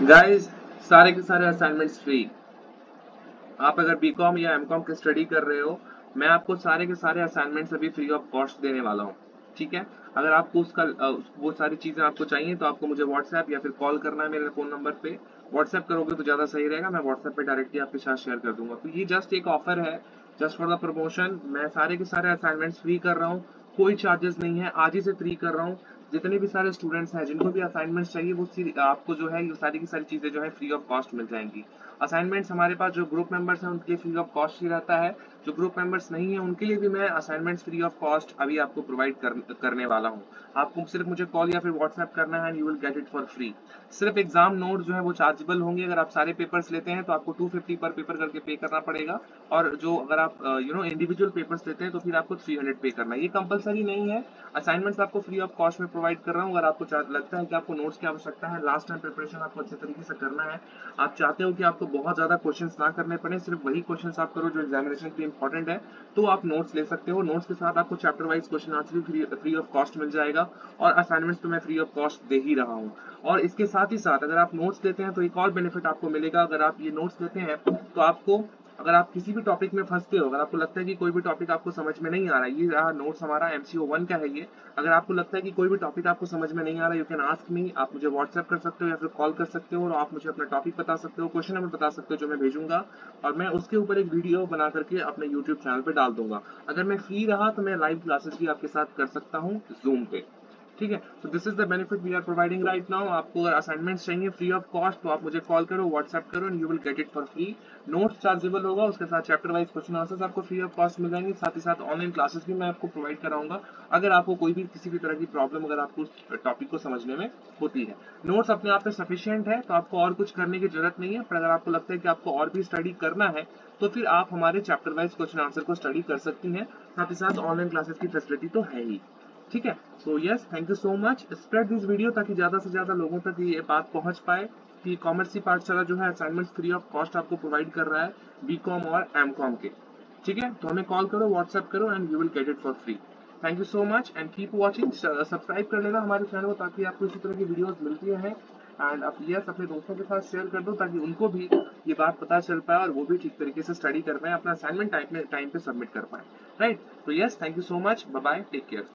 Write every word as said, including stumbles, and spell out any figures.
Guys, सारे के सारे असाइनमेंट्स फ्री। आप अगर बीकॉम या एमकॉम की स्टडी कर रहे हो, मैं आपको सारे के सारे असाइनमेंट्स अभी फ्री ऑफ कॉस्ट देने वाला हूँ। ठीक है, अगर आपको उसका अ, वो सारी चीजें आपको चाहिए तो आपको मुझे व्हाट्सएप या फिर कॉल करना है मेरे फोन नंबर पे। व्हाट्सएप करोगे तो ज्यादा सही रहेगा, मैं व्हाट्सएप पे डायरेक्टली आपके साथ शेयर कर दूंगा। तो ये जस्ट एक ऑफर है, जस्ट फॉर द प्रमोशन। मैं सारे के सारे असाइनमेंट्स फ्री कर रहा हूँ, कोई चार्जेस नहीं है, आज ही से फ्री कर रहा हूँ। जितने भी सारे स्टूडेंट्स हैं जिनको भी असाइनमेंट्स चाहिए, वो सी- आपको जो है ये सारी की सारी चीजें जो है फ्री ऑफ कॉस्ट मिल जाएंगी। असाइनमेंट्स हमारे पास जो ग्रुप मेंबर्स हैं उनके लिए फ्री ऑफ कॉस्ट ही रहता है। जो ग्रुप मेंबर्स नहीं है उनके लिए भी मैं असाइनमेंट्स फ्री ऑफ कॉस्ट अभी आपको प्रोवाइड कर, करने वाला हूँ। आपको सिर्फ मुझे कॉल या फिर व्हाट्सएप करना है, you will get it for free. सिर्फ एग्जाम नोट जो है वो चार्जेबल होंगे। अगर आप सारे पेपर्स लेते हैं तो आपको टू फिफ्टी पर पेपर करके पे करना पड़ेगा। और जो अगर आप यू नो इंडिविजुअल पेपर्स लेते हैं तो फिर आपको थ्री हंड्रेड पे करना है। ये कंपलसरी नहीं है, असाइनमेंट्स आपको फ्री ऑफ कॉस्ट में प्रोवाइड कर रहा हूँ। अगर आपको लगता है कि आपको नोट्स की आवश्यकता है, लास्ट टाइम प्रिपरेशन आपको अच्छे तरीके से करना है, आप चाहते हो कि आपको बहुत ज्यादा क्वेश्चंस ना करने पड़े, सिर्फ वही क्वेश्चंस आप करो जो एग्जामिनेशन के लिए इंपॉर्टेंट है, तो आप नोट्स ले सकते हो। नोट्स के साथ आपको चैप्टर वाइज क्वेश्चन आंसर भी फ्री ऑफ कॉस्ट मिल जाएगा, और असाइनमेंट्स तो मैं फ्री ऑफ कॉस्ट दे ही रहा हूँ। और इसके साथ ही साथ अगर आप नोट्स लेते हैं तो एक और बेनिफिट आपको मिलेगा। अगर आप ये नोट्स लेते हैं तो आपको, अगर आप किसी भी टॉपिक में फंसते हो, अगर आपको लगता है कि कोई भी टॉपिक आपको समझ में नहीं आ रहा है, ये रहा नोट्स हमारा एमसीओ वन का है ये। अगर आपको लगता है कि कोई भी टॉपिक आपको समझ में नहीं आ रहा, यू कैन आस्क मी। आप मुझे व्हाट्सएप कर सकते हो या फिर कॉल कर सकते हो, और आप मुझे अपना टॉपिक बता सकते हो, क्वेश्चन नंबर बता सकते हो जो मैं भेजूंगा, और मैं उसके ऊपर एक वीडियो बना करके अपने यूट्यूब चैनल पे डाल दूंगा। अगर मैं फ्री रहा तो मैं लाइव क्लासेस भी आपके साथ कर सकता हूँ जूम पे। ठीक है, तो this is the benefit we are providing right now. आपको अगर असाइनमेंट्स चाहिए फ्री ऑफ कॉस्ट तो आप मुझे कॉल करो, व्हाट्सएप करो, and you will get it for free. Notes chargeable होगा, उसके साथ चैप्टर वाइज क्वेश्चन आंसर्स आपको फ्री ऑफ कॉस्ट मिल जाएंगे। साथ ही साथ ऑनलाइन क्लासेस भी मैं आपको प्रोवाइड कराऊंगा अगर आपको कोई भी किसी भी तरह की प्रॉब्लम अगर आपको उस टॉपिक को समझने में होती है। नोट्स अपने आप में सफिशिएंट है, तो आपको और कुछ करने की जरूरत नहीं है। पर अगर आपको लगता है कि आपको और भी स्टडी करना है तो फिर आप हमारे चैप्टर वाइज क्वेश्चन आंसर को स्टडी कर सकती हैं। साथ ही साथ ऑनलाइन क्लासेस की फैसिलिटी तो है ही। ठीक है, so yes, thank you so much. Spread this video ताकि ज्यादा से ज्यादा लोगों तक ये बात पहुंच पाए कि कॉमर्स की पाठशाला जो है असाइनमेंट्स फ्री ऑफ कॉस्ट आपको प्रोवाइड कर रहा है बीकॉम और एमकॉम के। ठीक है, तो हमें कॉल करो, व्हाट्सएप करो, and you will get it for free. Thank you so much and keep watching. Subscribe कर लेना हमारे चैनल को ताकि आपको इसी तरह की वीडियोस मिलती रहें। एंड आप यस अपने दोस्तों के साथ शेयर कर दो ताकि उनको भी ये बात पता चल पाए और वो भी ठीक तरीके से स्टडी कर पाए, अपना असाइनमेंट टाइम पे टाइम पे सबमिट कर पाए। राइट, तो yes, thank you so much, bye bye, take care.